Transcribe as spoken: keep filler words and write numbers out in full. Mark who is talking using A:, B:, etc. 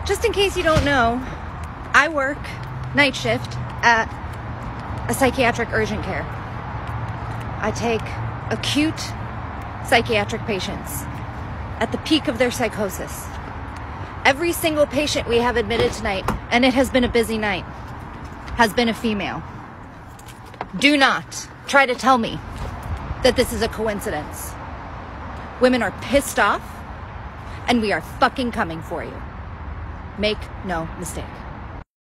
A: Just in case you don't know, I work night shift at a psychiatric urgent care. I take acute psychiatric patients at the peak of their psychosis. Every single patient we have admitted tonight, and it has been a busy night, has been a female. Do not try to tell me that this is a coincidence. Women are pissed off, and we are fucking coming for you. Make no mistake.